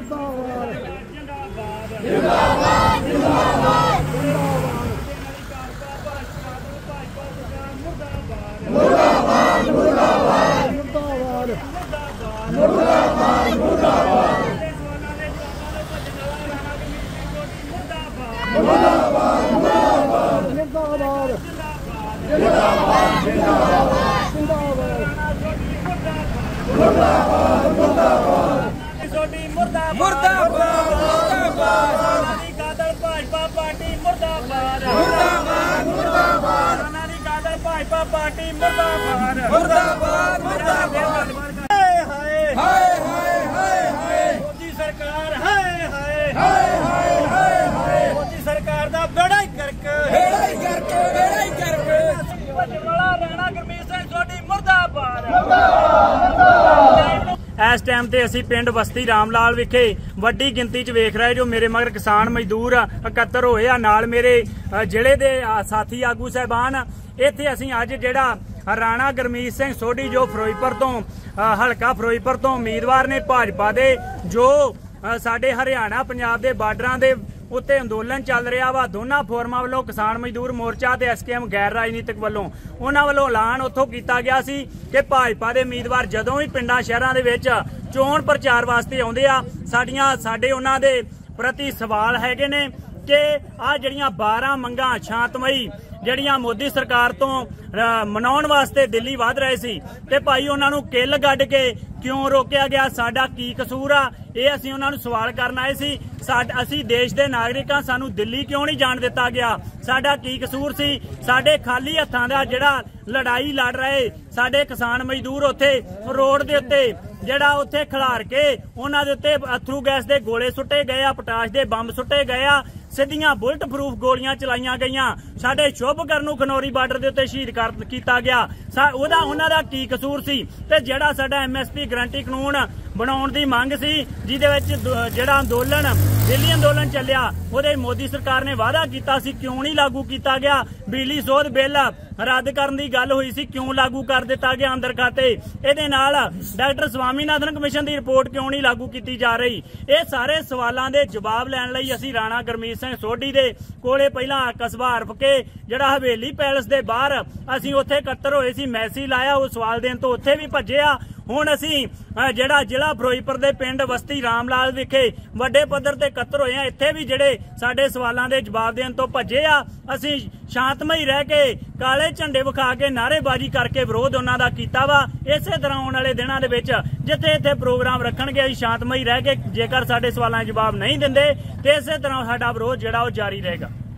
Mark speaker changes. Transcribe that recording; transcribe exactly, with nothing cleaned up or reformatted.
Speaker 1: Party मुर्दाबाद मुर्दाबाद मुर्दाबाद हाय हाय हाय हाय हाय मोदी सरकार हाय हाय हाय हाय हाय हाय मोदी सरकार दा बेड़ा ही करक बेड़ा ही करक बेड़ा ही करक वाला राणा गुरमीत सिंह सोढी मुर्दाबाद मुर्दाबाद। इस टाइम ते असी पिंड बस्ती रामलाल विखे वड्डी गिनती च वेख रहे जो मेरे मगर किसान मजदूर इकत्तर होए आ नाल मेरे जिले दे साथी आगू साहबान। इत्थे असीं अज जिहड़ा राणा गुरमीत सिंह सोढी जो फिरोजपुर तो हलका फिरोजपुर तो उम्मीदवार ने भाजपा दे जो साडे हरियाणा पंजाब दे बार्डरां दे उत्ते अंदोलन चल रहा वा दोनों फोरमां वालों किसान मजदूर मोर्चा ते एस के एम गैर राजनीतिक वालों उन्हां वालों ऐलान उत्थों कीता गया सी कि भाजपा दे उम्मीदवार जदों भी पिंडां शहरां दे विच चोण प्रचार वास्ते आउंदे आ साडीआं साडे उन्हां दे प्रति सवाल हैगे ने कि आ जिहड़ियां बारह मंगां शांतमई ਜਿਹੜੀਆਂ मोदी सरकार तो मनाउण वास्ते दिल्ली वध रहे सी ते भाई उन्हां नूं किल गड्ड के क्यों रोकिया गया, साडा की कसूर आ, ये असीं उन्हां नूं सवाल करन आए सी। असीं देश दे नागरिक हां, सानूं दिल्ली क्यों नहीं जाण दिता गया, साडा की कसूर सी। साडे खाली हत्थां दा जिहड़ा लड़ाई लड़ रहे साडे किसान मजदूर उत्थे रोड दे उत्ते जिहड़ा उत्थे खिलार के उन्हां दे उत्ते अथरू गैस दे गोले सुट्टे गए आ, पोटाश दे बंब सुट्टे गए आ, सिद्धियां बुलट प्रूफ गोलियां चलाईयां गईयां। साडे शुभकर नूं खनौरी बार्डर दे उत्ते शहीद कर कीता गया, ओहदा उन्हां दा की कसूर सी। ते जिहड़ा साडा एम एस पी गरंटी कानून बनाउण दी मंग सी जिहदे विच जिहड़ा अंदोलन दिल्ली अंदोलन चलिया ओहदे मोदी सरकार ने वादा कीता सी, क्यों नहीं लागू कीता गया। बिजली सोध बिल रद्द करन दी गल होई सी, क्यों लागू कर दिता गया अंदर खाते। इहदे नाल डॉक्टर स्वामीनाथन कमिशन दी रिपोर्ट क्यों नहीं लागू कीती जा रही। ये सारे सवालों के जवाब लैण लई असीं राणा गुरमीत सिंह सोढी दे कोले पहिलां कस्बा हरफ के जिहड़ा हवेली पैलेस दे बाहर असीं उत्थे इकत्तर होए सी, मैसेज लाया, उस सवाल देण तो उत्थे भी भज्जे आ। हुण असीं जिहड़ा जिला फिरोजपुर दे पिंड बस्ती रामलाल विखे वड्डे पद्धर ते इकत्तर होए आ, इत्थे भी जिहड़े साडे सवालों के जवाब देण तो भज्जे आ। असीं शांतमई रह के काले झंडे विखा के नारेबाजी करके विरोध उन्हां दा कीता वा। इसे तरह आउण वाले दिनां दे विच जिथे इत्थे प्रोग्राम रखणगे असीं शांतमई रह के जेकर साडे सवालों के जवाब नहीं दिंदे ते इसे तरह साडा विरोध जिहड़ा ओह जारी रहेगा।